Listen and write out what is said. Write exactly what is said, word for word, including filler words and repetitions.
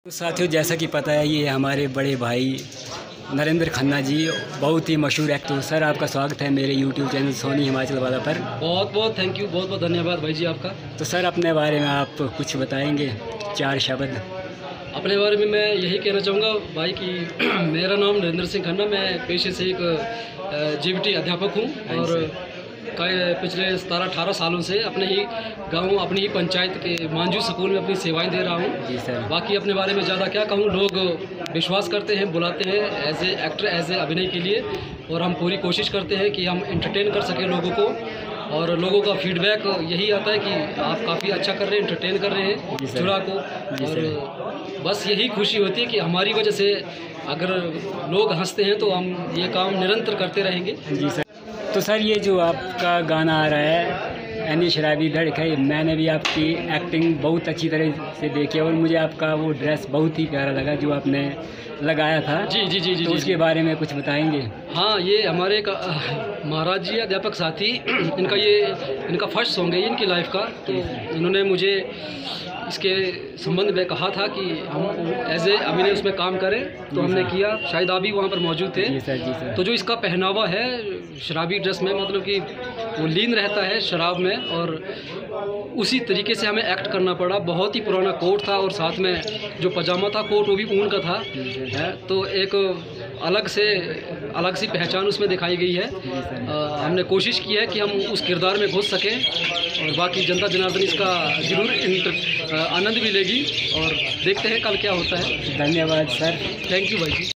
तो साथियों, जैसा कि पता है ये हमारे बड़े भाई नरेंद्र खन्ना जी बहुत ही मशहूर एक्टर। तो सर, आपका स्वागत है मेरे यूट्यूब चैनल सोनी हिमाचल वाला पर। बहुत बहुत थैंक यू, बहुत बहुत धन्यवाद भाई जी आपका। तो सर, अपने बारे में आप कुछ बताएंगे, चार शब्द? अपने बारे में मैं यही कहना चाहूँगा भाई कि मेरा नाम नरेंद्र सिंह खन्ना, मैं पेशे से एक जीबीटी अध्यापक हूँ और कई पिछले सतारह अठारह सालों से अपने ही गांव, अपनी ही पंचायत के मांझू स्कूल में अपनी सेवाएं दे रहा हूं। जी सर। बाकी अपने बारे में ज़्यादा क्या कहूं, लोग विश्वास करते हैं, बुलाते हैं as a actor, as a अभिनय के लिए, और हम पूरी कोशिश करते हैं कि हम एंटरटेन कर सकें लोगों को। और लोगों का फीडबैक यही आता है कि आप काफ़ी अच्छा कर रहे हैं, एंटरटेन कर रहे हैं चुरा को। और बस यही खुशी होती है कि हमारी वजह से अगर लोग हंसते हैं तो हम ये काम निरंतर करते रहेंगे। जी सर। तो सर, ये जो आपका गाना आ रहा है यानी शराबी धड़क है, मैंने भी आपकी एक्टिंग बहुत अच्छी तरह से देखी और मुझे आपका वो ड्रेस बहुत ही प्यारा लगा जो आपने लगाया था। जी जी जी जी। तो उसके बारे में कुछ बताएंगे? हाँ, ये हमारे एक महाराज जी अध्यापक साथी, इनका ये इनका फर्स्ट सॉन्ग है इनकी लाइफ का। तो इन्होंने मुझे इसके संबंध में कहा था कि हम एज ए अभिनय उसमें काम करें, तो हमने किया। शायद आप भी वहाँ पर मौजूद थे। जी सर, जी सर। तो जो इसका पहनावा है शराबी ड्रेस में, मतलब कि वो लीन रहता है शराब में, और उसी तरीके से हमें एक्ट करना पड़ा। बहुत ही पुराना कोट था और साथ में जो पजामा था कोट वो भी ऊन का था। तो एक अलग से अलग सी पहचान उसमें दिखाई गई है। आ, हमने कोशिश की है कि हम उस किरदार में घुस सकें, और बाकी जनता जनार्दन इसका ज़रूर इंटर आनंद भी लेगी, और देखते हैं कल क्या होता है। धन्यवाद सर। थैंक यू भाई जी।